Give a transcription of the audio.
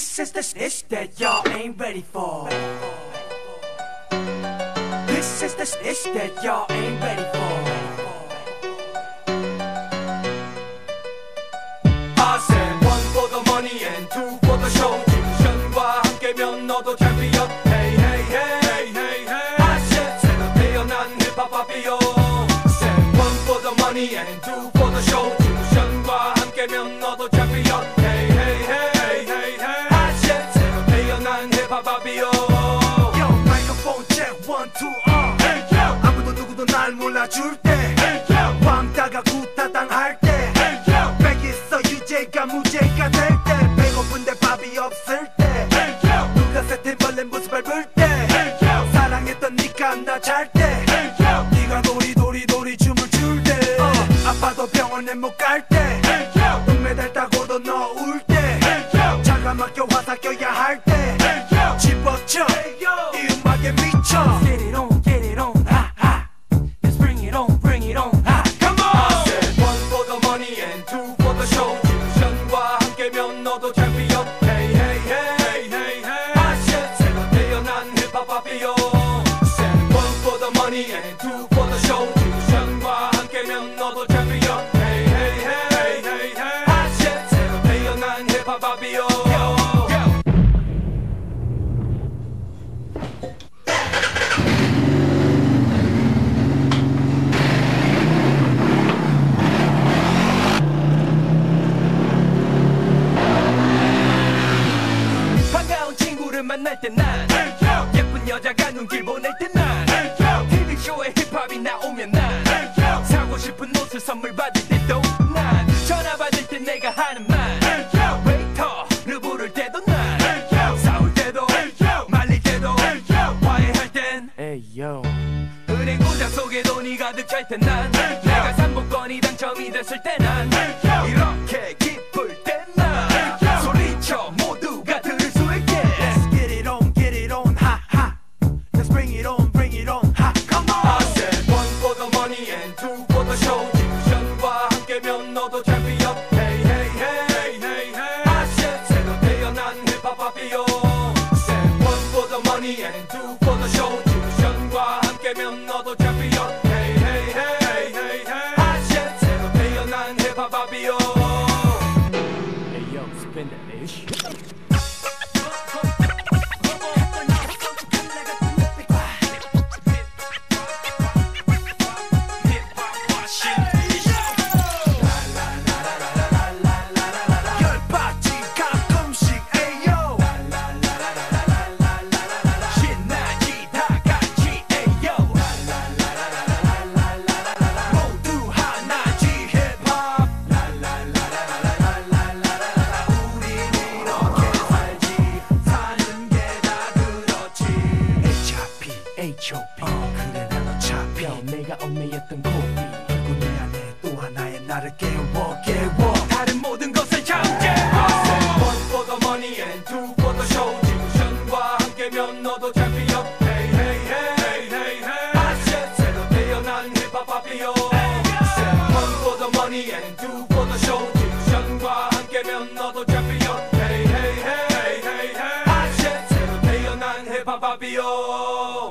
This is the snitch that y'all ain't ready for. This is the snitch that y'all ain't ready for. I said one for the money and two for the show. 뮤지션과 함께면 너도 챔피언. Hey hey hey hey hey hey. I said 새로 태어난 힙합 바비오. Said one for the money and two for the show. 뮤지션과 함께면 너도 챔피언. Hey hey hey hey hey hey. I said 새로 태어난 힙합 바비오. Yo 마이크폰 check 1 2 Hey yo. 아무도 누구도 날 몰라줄 때. Hey yo. 왕따가 구타당할 때. Hey yo. 백 있어 유죄가 무죄가 될 때. 배고픈데 밥이 없을 때. Hey yo. 누가 세트 벌레 모습 밟을 때. Hey yo. 사랑했던 니가 나 잘 때. Hey yo. 네가 도리도리 춤을 출 때. 아파도 병원에 못 갈 때. Hey yo. 동메달 따고도 너 울 때. Hey yo. 차가 막혀 화사 껴야 할 때. Hey yo. 집어쳐 hey yo. 이 음악에 미쳐. Get it on, ha ha. Let's bring it on, ha. Come on. I said one for the money and two for the show. 뮤지션과 함께면 너도 챔피언. Hey hey hey hey hey hey. I said 새로 태어난 힙합 바비오. Said one for the money and two for the show. 뮤지션과 함께면 너도 챔피언. Hey hey hey hey hey hey. I said 새로 태어난 힙합 바비오. 반가운 친구를 만날 때 난 예쁜 여자가 눈길 보낼 때 난 TV쇼에 힙합이 나오면 난 사고 싶은 옷을 선물 받을 때도 난 전화 받을 때 내가 하는 말 웨이터를 부를 때도 난 싸울 때도 말릴 때도 화해할 땐 은행 공장 속에도 네가 가득 찰 땐 난 내가 상품권이 당첨이 됐을 때 난 이렇게 기쁠 땐 난 소리쳐 모두가 들을 수 있게 Let's get it on, ha ha. Let's bring it on, ha. Come on. I said one for the money and two for the show. 뮤지션과 함께면 너도 챔피언. Hey hey hey hey hey hey. I said 새로 태어난 힙합 바비오. Said one for the money and two for the show. 뮤지션과 함께면 너도 챔피언. Hey hey hey hey hey hey. I said 새로 태어난 힙합 바비오. Hey yo, spin that ish. H.O.P. 그래 난 어차피 내가 얽매였던 고비 그리고 내 안에 또 하나의 나를 깨워 다른 모든 것을 잠재워 One for the money and two for the show. 뮤지션과 함께면 너도 챔피언. Hey hey hey hey hey hey. I said 새로 태어난 힙합 바비오. Said one for the money and two for the show. 뮤지션과 함께면 너도 챔피언. Hey hey hey hey hey hey. I said 새로 태어난 힙합 바비오.